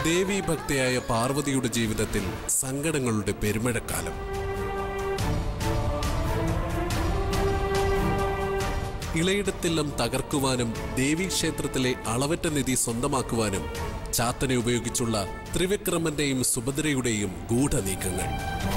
ദേവീഭക്തയായ പാർവതിയുടെ ജീവിതത്തിൽ സങ്കടങ്ങളുടെ പെരുമഴക്കാലം. ഇളയിടത്തില്ലം തകർക്കുവാനും ദേവീക്ഷേത്രത്തിലെ അളവറ്റ നിധി സ്വന്തമാക്കുവാനും ചാത്തനെ ഉപയോഗിച്ചുള്ള ത്രിവിക്രമന്റെയും സുഭദ്രയുടെയും ഗൂഢനീക്കങ്ങൾ.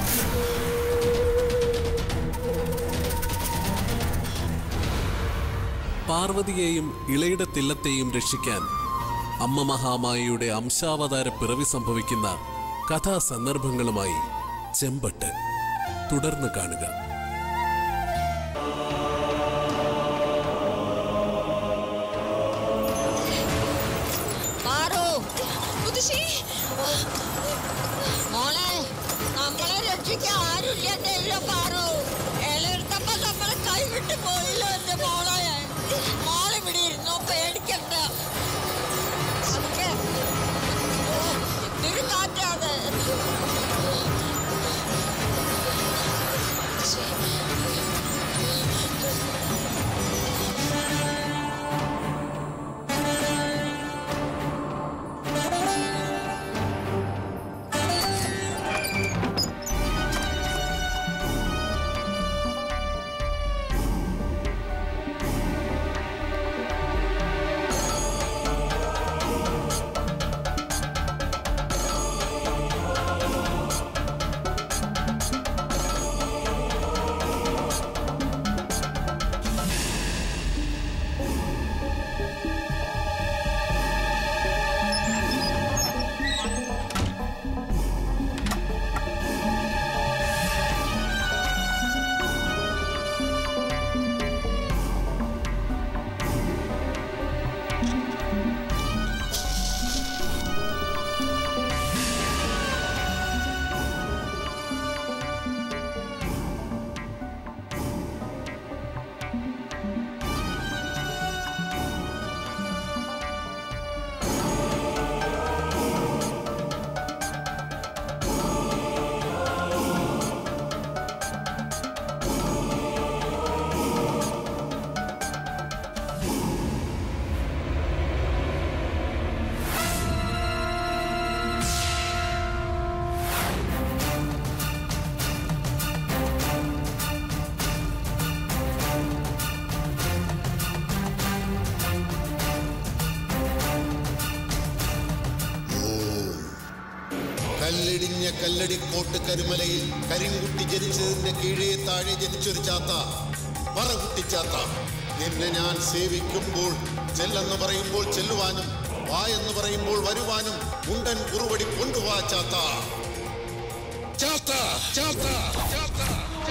പാർവതിയെയും ഇളയിടത്തില്ലത്തെയും രക്ഷിക്കാൻ അമ്മ മഹാമായയുടെ അംശാവതാര പിറവി സംഭവിക്കുന്ന കഥാസന്ദർഭങ്ങളുമായി ചെമ്പട്ട് തുടർന്ന് കാണുക. മോളെ, നമ്മളെ രക്ഷിക്കാൻ ആരുമില്ല പാറു. ഇളയിടത്തപ്പ നമ്മളെ കൈവിട്ട് പോയില്ലോ എന്റെ മോളെ. മോളിവിടെ ഇരുന്നോ, പേടിക്കണ്ട. എന്തൊരു കാറ്റാത്. കല്ലിടിഞ്ഞ കല്ലടിക്കോട്ട് കരുമലയിൽ കരിങ്കുട്ടി ജനിച്ചതിന്റെ കീഴേ താഴെ ജനിച്ചൊരു ചാത്ത, പറകുട്ടിച്ചാത്ത. നിന്നെ ഞാൻ സേവിക്കുമ്പോൾ ചെല്ലെന്ന് പറയുമ്പോൾ ചെല്ലുവാനും വായെന്ന് പറയുമ്പോൾ വരുവാനും മുണ്ടൻ കുറുവടി കൊണ്ടുവാ ചാത്ത. ചാത്ത ചാത്ത ചാത്ത.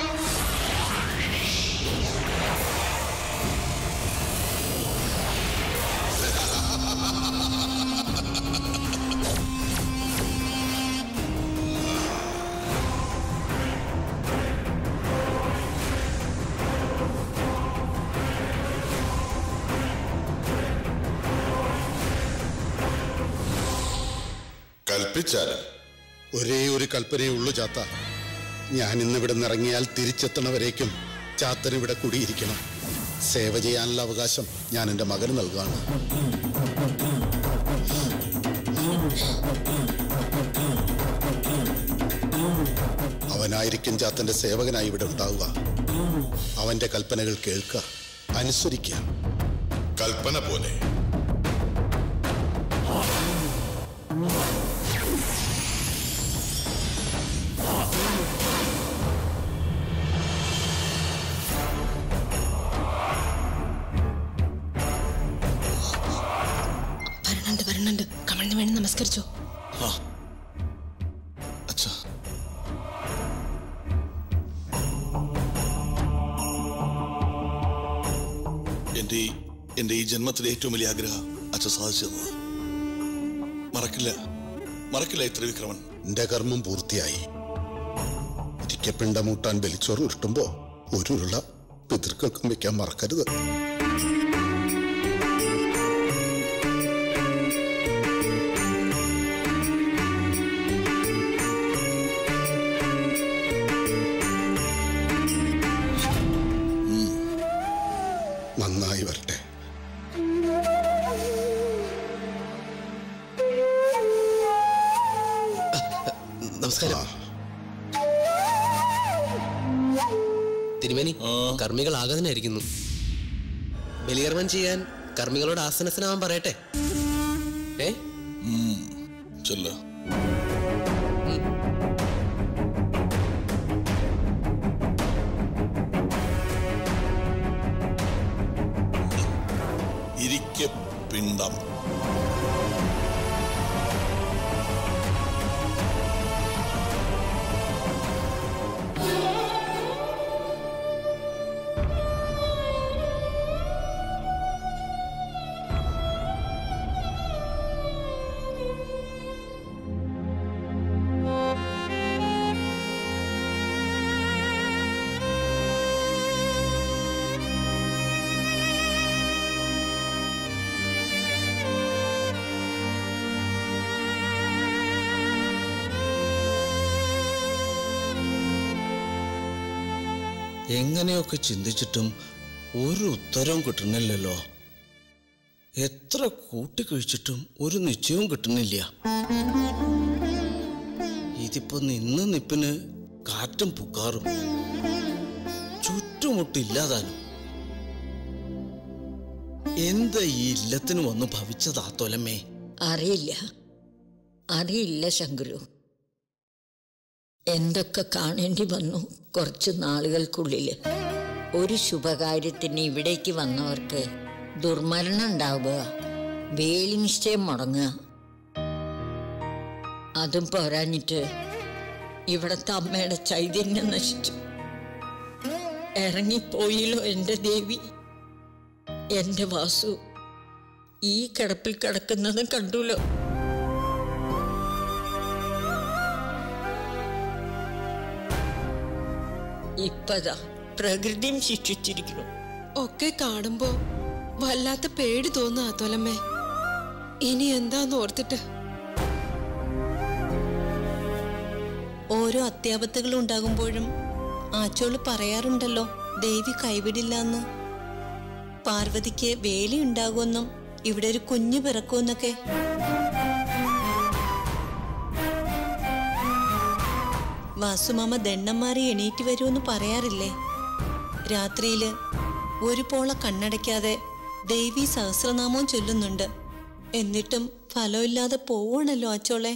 കൽപ്പിച്ചാലും ഒരേ ഒരു കൽപ്പനയേ ഉള്ളൂ ചാത്ത. ഞാൻ ഇന്നിവിടെ നിറങ്ങിയാൽ തിരിച്ചെത്തണവരേക്കും ചാത്തനിവിടെ കുടിയിരിക്കണം. സേവ ചെയ്യാനുള്ള അവകാശം ഞാൻ എൻ്റെ മകന് നൽകുകയാണ്. അവനായിരിക്കും ചാത്തന്റെ സേവകനായി ഇവിടെ ഉണ്ടാവുക. അവന്റെ കൽപ്പനകൾ കേൾക്കുക, അനുസരിക്കുക. കൽപ്പന പോലെ. വരണുണ്ട്. കമലിന് വേണ്ടി നമസ്കരിച്ചോ. എന്റെ ഈ ജന്മത്തിലെ ഏറ്റവും വലിയ ആഗ്രഹം അച്ഛൻ സാധിച്ചത്. മറക്കില്ല ത്രിവിക്രമൻ. എന്റെ കർമ്മം പൂർത്തിയായി. ഇരിക്കപ്പിണ്ടമൂട്ടാൻ ബലിച്ചോറ് ഉരുട്ടുമ്പോ ഒരു ഉരുള പിതൃക്കൾക്കും വെക്കാൻ മറക്കരുത്. നന്നായി വരട്ടെ. നമസ്കാരം. തിരുമേനി, കർമ്മികൾ ആഗതനായിരിക്കുന്നു. ബലികർമ്മം ചെയ്യാൻ കർമ്മികളോട് ആസനസ്ഥനാവാൻ പറയട്ടെ. ചെല്ല. ഇരിക്കെ പിണ്ടം. എങ്ങനെയൊക്കെ ചിന്തിച്ചിട്ടും ഒരു ഉത്തരവും കിട്ടണില്ലല്ലോ. എത്ര കൂട്ടിക്കഴിച്ചിട്ടും ഒരു നിശ്ചയവും കിട്ടുന്നില്ല. ഇതിപ്പോ നിന്ന് നിപ്പിന് കാറ്റും പുക്കാറും ചുറ്റുമുട്ടില്ലാതാനും. എന്താ ഈ ഇല്ലത്തിന് വന്ന് ഭവിച്ചതാത്തോലമ്മേ? അറിയില്ല ശങ്കുരു. എന്തൊക്കെ കാണേണ്ടി വന്നു കുറച്ച് നാളുകൾക്കുള്ളിൽ. ഒരു ശുഭകാര്യത്തിന് ഇവിടേക്ക് വന്നവർക്ക് ദുർമരണം ഉണ്ടാവുക, വേലി നിശ്ചയം മുടങ്ങുക. അതും പോരാഞ്ഞിട്ട് ഇവിടത്തെ അമ്മയുടെ ചൈതന്യം നശിച്ചു. ഇറങ്ങിപ്പോയില്ലോ എൻ്റെ ദേവി. എൻ്റെ വാസു ഈ കിടപ്പിൽ കിടക്കുന്നതും കണ്ടുല്ലോ. ഇപ്പതാ പ്രകൃതിയും ശിക്ഷിച്ചിരിക്കുന്നു. ഒക്കെ കാണുമ്പോ വല്ലാത്ത പേടി തോന്നുക തോലമ്മേ. ഇനി എന്താന്ന് ഓർത്തിട്ട്. ഓരോ അത്യാപത്തുകൾ ഉണ്ടാകുമ്പോഴും ആച്ചോള് പറയാറുണ്ടല്ലോ ദേവി കൈവിടില്ലെന്ന്. പാർവതിക്ക് വേലി ഉണ്ടാകുമെന്നും ഇവിടെ ഒരു കുഞ്ഞു പിറക്കുമെന്നൊക്കെ. വാസുമാമ ദണ്ണം മാറി എണീറ്റ് വരുമെന്ന് പറയാറില്ലേ? രാത്രിയില് ഒരു പോള കണ്ണടയ്ക്കാതെ ദേവി സഹസ്രനാമവും ചൊല്ലുന്നുണ്ട്. എന്നിട്ടും ഫലമില്ലാതെ പോവണല്ലോ അച്ചോളെ.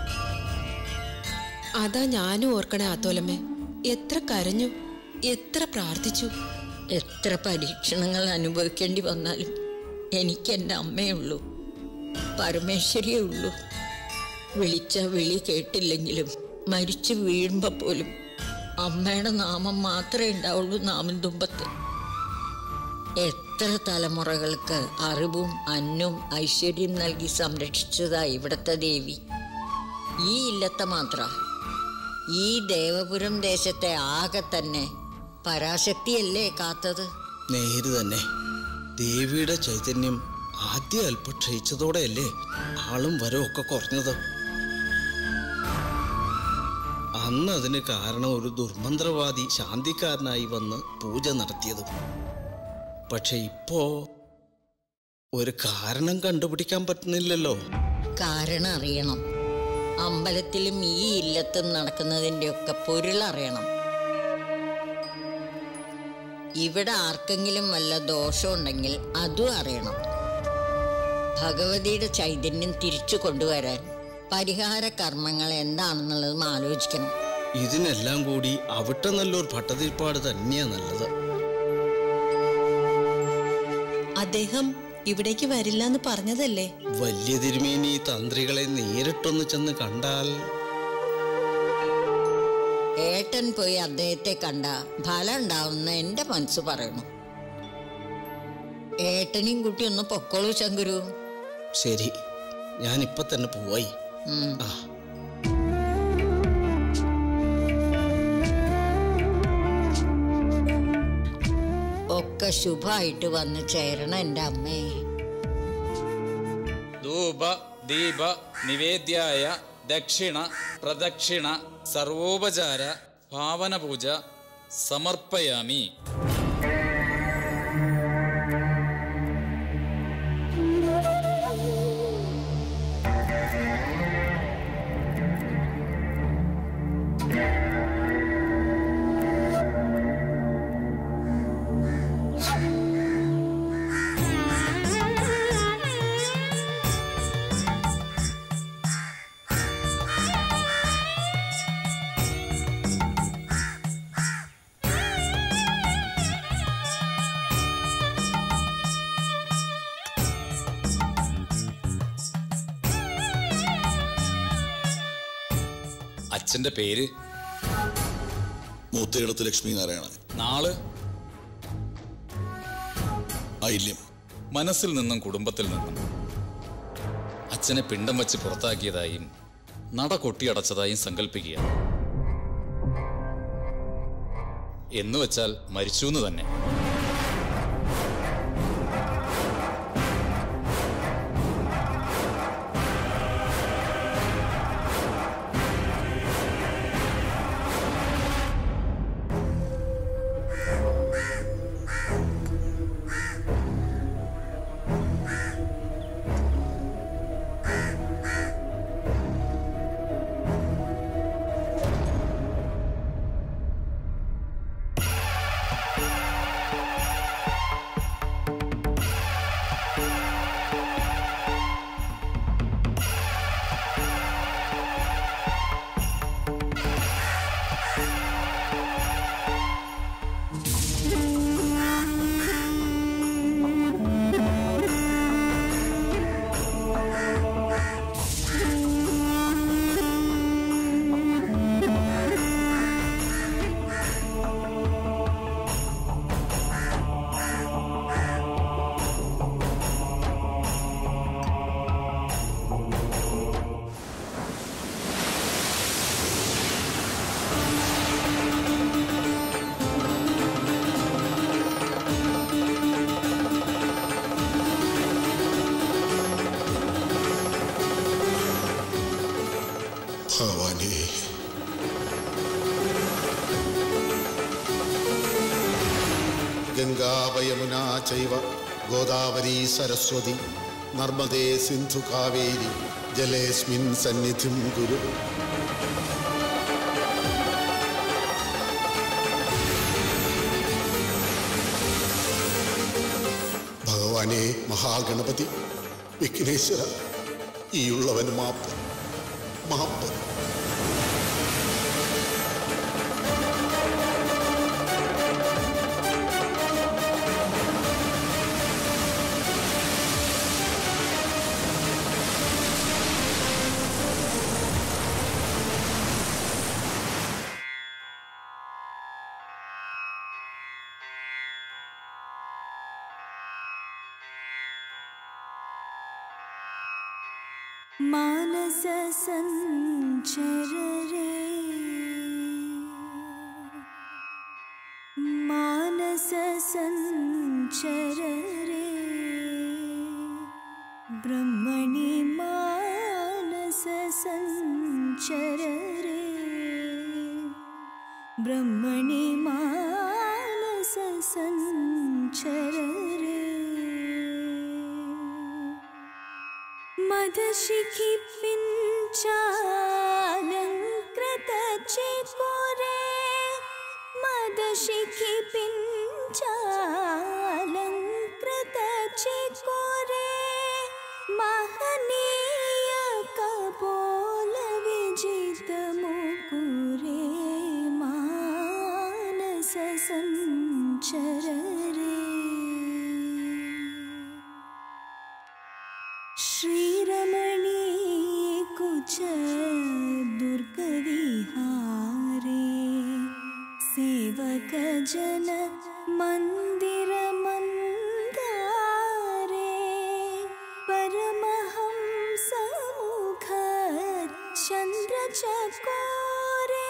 അതാ ഞാനും ഓർക്കണേ ആത്തോലമ്മേ. എത്ര കരഞ്ഞു, എത്ര പ്രാർത്ഥിച്ചു. എത്ര പരീക്ഷണങ്ങൾ അനുഭവിക്കേണ്ടി വന്നാലും എനിക്ക് എൻ്റെ അമ്മയേ ഉള്ളൂ, പരമേശ്വരിയേ ഉള്ളൂ. വിളിച്ച വിളി കേട്ടില്ലെങ്കിലും മരിച്ചു വീഴുമ്പോൾ പോലും അമ്മയുടെ നാമം മാത്രമേ ഉണ്ടാവുള്ളൂ നാമം തുമ്പത്ത്. എത്ര തലമുറകൾക്ക് അറിവും അന്നും ഐശ്വര്യം നൽകി സംരക്ഷിച്ചതാ ഇവിടുത്തെ ദേവി. ഈ ഇല്ലത്തെ മാത്ര, ഈ ദേവപുരം ദേശത്തെ ആകെ തന്നെ പരാശക്തിയല്ലേ കാത്തത്. നേര് തന്നെ. ദേവിയുടെ ചൈതന്യം ആദ്യം അല്പം ക്ഷയിച്ചതോടെയല്ലേ ആളും വരവും ഒക്കെ കുറഞ്ഞത്. അന്ന് അതിന് കാരണം ഒരു ദുർമന്ത്രവാദി ശാന്തിക്കാരനായി വന്ന് പൂജ നടത്തിയതും. പക്ഷെ ഇപ്പോ ഒരു കാരണം കണ്ടുപിടിക്കാൻ പറ്റുന്നില്ലല്ലോ. കാരണം അറിയണം. അമ്പലത്തിലും ഈ ഇല്ലത്തും നടക്കുന്നതിൻ്റെ ഒക്കെ പൊരുളറിയണം. ഇവിടെ ആർക്കെങ്കിലും വല്ല ദോഷമുണ്ടെങ്കിൽ അതും അറിയണം. ഭഗവതിയുടെ ചൈതന്യം തിരിച്ചു കൊണ്ടുവരാൻ പരിഹാര കർമ്മങ്ങൾ എന്താണെന്നുള്ളതും ആലോചിക്കണം. ഇതിനെല്ലാം കൂടി അവിട്ട നല്ലൊരു ഭട്ടതിരിപ്പാട് തന്നെയാ നല്ലത്. അദ്ദേഹം ഇവിടേക്ക് വരില്ലെന്ന് പറഞ്ഞതല്ലേ? വലിയ തിരുമേനി തന്ത്രികളെ നേരിട്ടൊന്ന് ചെന്ന് കണ്ടാൽ. ഏട്ടൻ പോയി അദ്ദേഹത്തെ കണ്ട ഫലം ഉണ്ടാവുന്ന എൻ്റെ മനസ്സ് പറയണു. ഏട്ടനെയും കുട്ടി ഒന്ന് പൊക്കോളൂ ശങ്കുരു. ശരി, ഞാനിപ്പൊ തന്നെ പോയി. ഒക്കെ ശുഭമായിട്ട് വന്ന് ചേരണം എൻ്റെ അമ്മേ. ധൂപ ദീപ നിവേദ്യായ ദക്ഷിണ പ്രദക്ഷിണ സർവോപചാര ഭാവന പൂജ സമർപ്പയാമി. അച്ഛന്റെ പേര്? മൂത്തയിടത്ത് ലക്ഷ്മീനാരായണൻ. നാള്? ഐല്യം. മനസ്സിൽ നിന്നും കുടുംബത്തിൽ നിന്നും. അച്ഛനെ പിണ്ടം വച്ച് പുറത്താക്കിയതായും നട കൊട്ടിയടച്ചതായും സങ്കല്പിക്കുക. എന്നുവെച്ചാൽ മരിച്ചു എന്ന് തന്നെ. ഭവാനി, ഗംഗാ ചൈവ ഗോദാവരി സരസ്വതി നർമ്മദേ സിന്ധു കാവേരി ജലേസ്മിൻ സന്നിധിം കുരു. ഭഗവാനെ മഹാഗണപതി വിഘ്നേശ്വര, ഈയുള്ളവൻ മാപ്പ് മാപ്പ്. मानस संचर रे, मानस संचर रे, ब्रह्मणि मानस संचर रे, ब्रह्मणि मानस संचर रे. मदशिखि पिञ्चालङ्कृत चिकोरे, मदशिखि पिञ्चालङ्कृत चिकोरे, महनीय कपोल विजित मुकुरे, मानस संचर रे. श्रीरमणी कुच दुर्ग विहारे, सेवक जन मंदिर मंदारे, परमहंस मुख चंद्र चकोरे,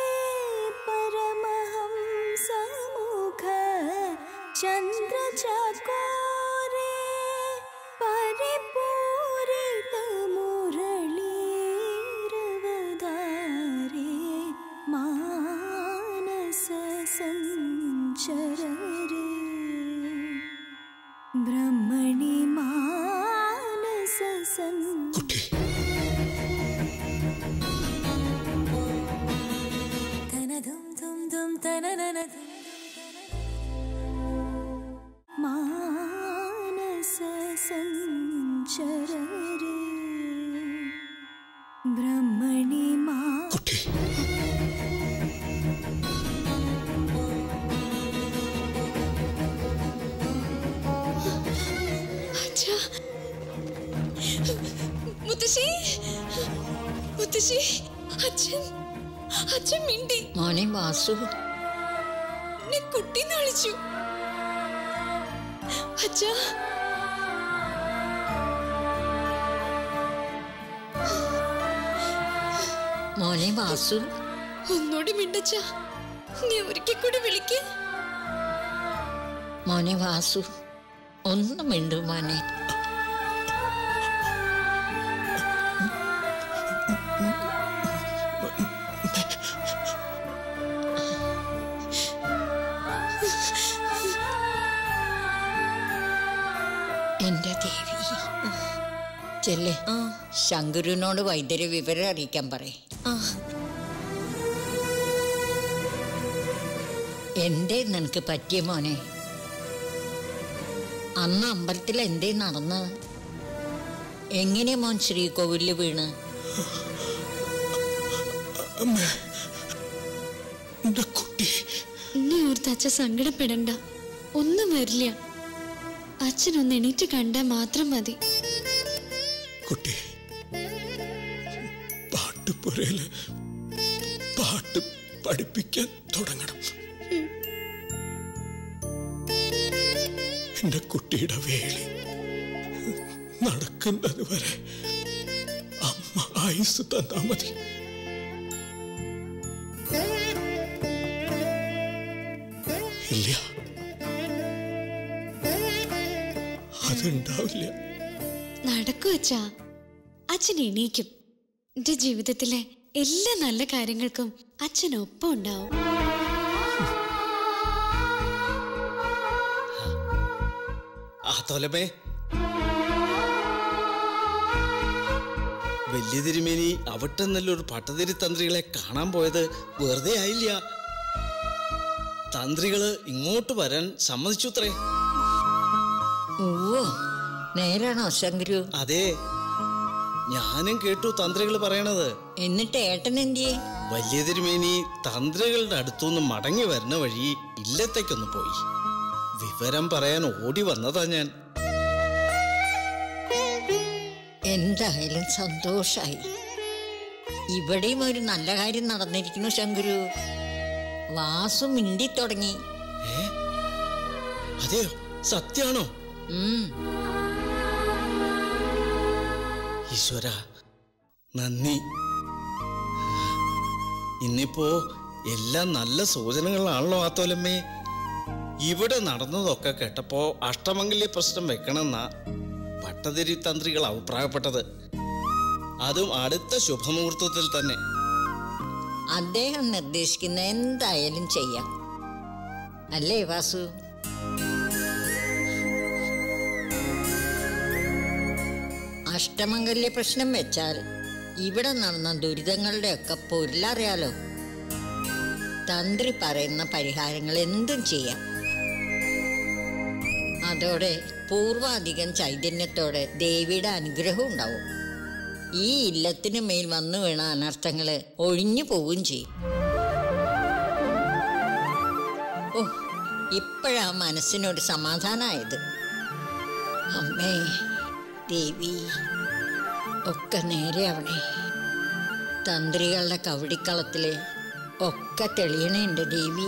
परमहंस मुख चंद्र चकोरे, परिपूरित मुरलीरवधारे, मानस संचर रे, ब्रह्मणि मानस संचर. तनधुम धुम धुम तननन मानस संचर रे, ब्रह्मणि मा. अच्छा, मुतशी, मुतशी, अച്ഛൻ അച്ഛൻ മിണ്ടി. മോനെ വാസു, എന്നെ കുട്ടീന്ന് വിളിച്ചു. അച്ഛാ, മോനെ വാസു, ഒന്നോടി മിണ്ടച്ച. നീ ഒരിക്കൽ കൂടി വിളിക്ക്. മോനെ വാസു, ഒന്ന് മിണ്ടു മോനെ. എന്റെ ദേവി, ചെല്ലേ ശങ്കുരുവിനോട് വൈദ്യരെ വിവരം അറിയിക്കാൻ പറയേ. എന്തേ നിനക്ക് പറ്റിയ മോനെ? അന്ന് അമ്പലത്തിൽ എന്തേ നടന്ന്? എങ്ങനെയാ മോൻ ശ്രീകോവിലിൽ വീണ്? നീ ഓർത്ത് അച്ഛൻ സങ്കടപ്പെടണ്ട, ഒന്നും വരില്ല. അച്ഛനൊന്ന് എണീറ്റ് കണ്ടാൽ മാത്രം മതി. കുട്ടി, പാട്ടുപുരയില് പാട്ട് പഠിപ്പിക്കാൻ തുടങ്ങണം. എന്റെ കുട്ടിയുടെ വേളി നടക്കുന്നത് വരെ അമ്മ ആയുസ് തന്നാ മതി. ഇല്ല, അതുണ്ടാവില്ല. നടക്കും അച്ഛാ, അച്ഛൻ എണീക്കും. എന്റെ ജീവിതത്തിലെ എല്ലാ നല്ല കാര്യങ്ങൾക്കും അച്ഛനൊപ്പം ഉണ്ടാവും. തോലമേ, വലിയ തിരുമേനി അവിടെ നല്ലൊരു പട്ടതിരി തന്ത്രികളെ കാണാൻ പോയത് വെറുതെ ആയില്ല. തന്ത്രികള് ഇങ്ങോട്ട് വരാൻ സമ്മതിച്ചുത്രേ. ഓ, നേരാണോ ശങ്കുരു? അതെ, ഞാനും കേട്ടു തന്ത്രികൾ പറയണത്. എന്നിട്ട് ഏട്ടൻ എന്തിയെ? വലിയ തിരുമേനി തന്ത്രികളുടെ അടുത്തുനിന്ന് മടങ്ങി വരുന്ന വഴി ഇല്ലത്തേക്കൊന്ന് പോയി. വിവരം പറയാൻ ഓടി വന്നതാ ഞാൻ. എന്തായാലും സന്തോഷായി. ഇവിടെയും ഒരു നല്ല കാര്യം നടന്നിരിക്കുന്നു ശങ്കുരു. വാസു മിണ്ടി തുടങ്ങി. അതെയോ? സത്യാണോ? ഈശ്വര, നന്ദി. ഇന്നിപ്പോ എല്ലാം നല്ല സൂചനകളാണല്ലോ ആത്തോലമ്മേ. ഇവിടെ നടന്നതൊക്കെ കേട്ടപ്പോ അഷ്ടമംഗല്യ പ്രശ്നം വെക്കണമെന്നാ പട്ടതിരി തന്ത്രികൾ അഭിപ്രായപ്പെട്ടത്. അതും അടുത്ത ശുഭമുഹൂർത്തത്തിൽ തന്നെ. അദ്ദേഹം നിർദ്ദേശിക്കുന്ന എന്തായാലും ചെയ്യാം, അല്ലേ വാസു? അഷ്ടമംഗല്യ പ്രശ്നം വെച്ചാൽ ഇവിടെ നടന്ന ദുരിതങ്ങളുടെ ഒക്കെ പൊരുളറിയാലോ. തന്ത്രി പറയുന്ന പരിഹാരങ്ങൾ എന്തും ചെയ്യാം. അതോടെ പൂർവാധികം ചൈതന്യത്തോടെ ദേവിയുടെ അനുഗ്രഹം ഉണ്ടാവും. ഈ ഇല്ലത്തിന് മേൽ വന്നു വീണ അനർത്ഥങ്ങള് ഒഴിഞ്ഞു പോവുകയും ചെയ്യും. ഓ, ഇപ്പോഴാ മനസ്സിനൊരു സമാധാനമായത്. അമ്മേ ദേവി, ഒക്കെ നേരെയാവണേ. തന്ത്രികളുടെ കവടിക്കളത്തില് ഒക്കെ തെളിയണേ എൻ്റെ ദേവി.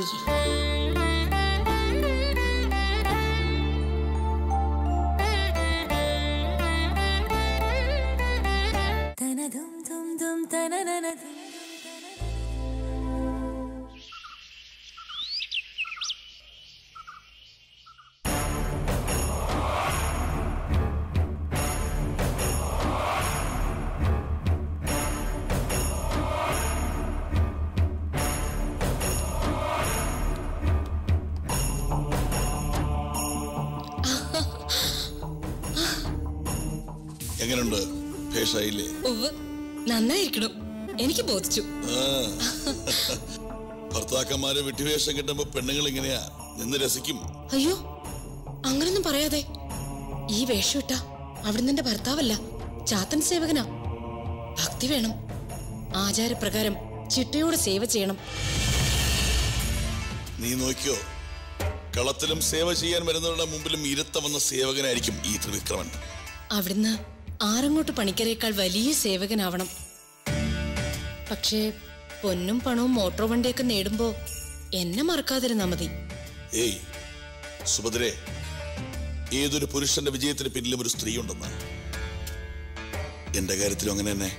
എങ്ങനെയുണ്ട്? ഭേഷായില്ലേ? നന്നായിരിക്കണം, എനിക്ക് ബോധിച്ചു. ഭർത്താക്കന്മാര് വിട്ടുവേഷം കിട്ടുമ്പോ പെണ്ണുങ്ങൾ ഇങ്ങനെയാ നിന്ന് രസിക്കും. അയ്യോ, അങ്ങനൊന്നും പറയാതെ. ഈ വേഷം ഇട്ട അവിടുന്ന് എന്റെ ഭർത്താവല്ല, ചാത്തൻ സേവകനാ. ഭക്തി വേണം, ആചാരപ്രകാരം ചിട്ടയോടെ സേവ ചെയ്യണം. നീ നോക്കിയോ, കളത്തിലും സേവ ചെയ്യാൻ വരുന്നവരുടെ മുമ്പിലും ഇരുത്തമെന്ന സേവകനായിരിക്കും ഈ ത്രിവിക്രമൻ. അവിടുന്ന് ആറങ്ങോട്ട് പണിക്കരേക്കാൾ വലിയ സേവകനാവണം. പക്ഷേ പൊന്നും പണവും മോട്ടോർ വണ്ടിയൊക്കെ നേടുമ്പോ എന്നെ മറക്കാതിരുന്നാ മതി. ഏയ് സുഭദ്രേ, ഏതൊരു പുരുഷന്റെ വിജയത്തിന് പിന്നിലും ഒരു സ്ത്രീ ഉണ്ടെന്ന്. എന്റെ കാര്യത്തിലും അങ്ങനെ തന്നെ.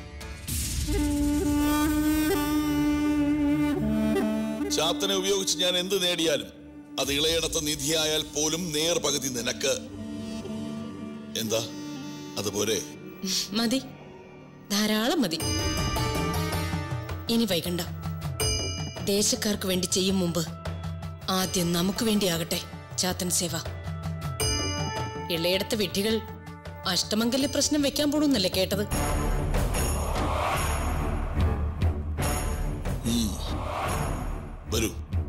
ചാത്തനെ ഉപയോഗിച്ച് ഞാൻ എന്ത് നേടിയാലും അത് ഇളയിടത്ത് നിധിയായാൽ പോലും നേർ പകുതി നിനക്ക്. എന്താ അതുപോലെ? മതി, ധാരാളം മതി. ഇനി വൈകണ്ട. ദേശക്കാർക്ക് വേണ്ടി ചെയ്യും മുമ്പ് ആദ്യം നമുക്ക് വേണ്ടിയാകട്ടെ ചാത്തൻ സേവ. ഇളയിടത്തെ വിഡ്ഢികൾ അഷ്ടമംഗല്യ പ്രശ്നം വെക്കാൻ പോണെന്നല്ലേ കേട്ടത്? വരൂ.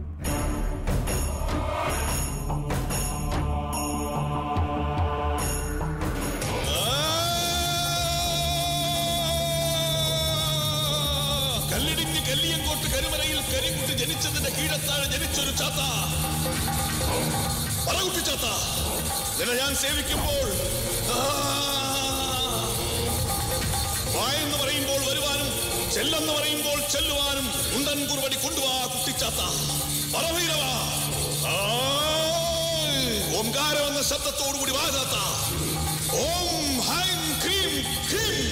കല്ലിടിഞ്ഞ് കല്ലിയങ്കോട്ട് കരുമലയിൽ കരിക്കുട്ടി ജനിച്ചതിന്റെ കീഴത്താണ് ജനിച്ചൊരു ചാത്ത. പറകുട്ടി ചാത്ത, നിന്നെ ഞാൻ സേവിക്കുമ്പോൾ വായെന്ന് പറയുമ്പോൾ വരുവാനും ചെല്ലെന്ന് പറയുമ്പോൾ ചെല്ലുവാനും ഉണ്ടൻ കുറുവടി കൊണ്ടുവാ കുട്ടിച്ചാത്ത. പറവീരവ, ഓംകാരം എന്ന ശബ്ദത്തോടുകൂടി വാ ചാത്ത. ഓം ഹൈം ക്രീം ക്രീം.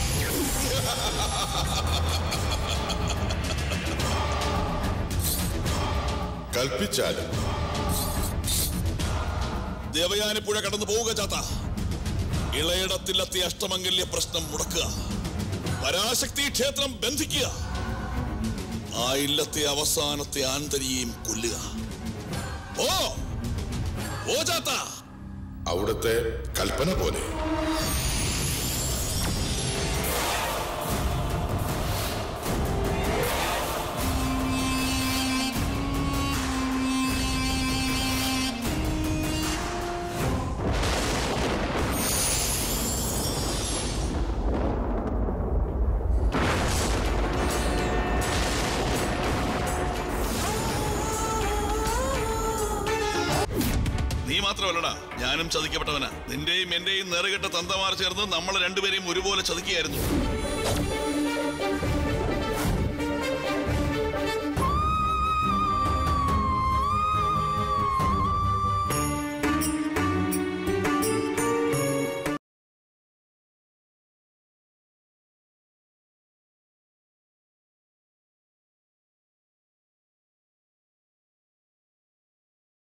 കൽപ്പിച്ചാലും ദേവയാനിപ്പുഴ കടന്നു പോവുക ചാത്ത. ഇളയിടത്തിലെത്തിയ അഷ്ടമംഗല്യ പ്രശ്നം മുടക്കുക. പരാശക്തി ക്ഷേത്രം ബന്ധിക്കുക. ആ ഇല്ലത്തെ അവസാനത്തെ ആന്തരിയെയും കൊല്ലുക. ഓ ചാത്ത. അവിടുത്തെ കൽപ്പന പോലെ. നീ മാത്രമല്ലടാ, ഞാനും ചതിക്കപ്പെട്ടവനാ. നിന്റെയും എന്റെയും നേറുകെട്ട തന്തമാർ ചേർന്ന് നമ്മൾ രണ്ടുപേരെയും ഒരുപോലെ ചതിക്കുകയായിരുന്നു.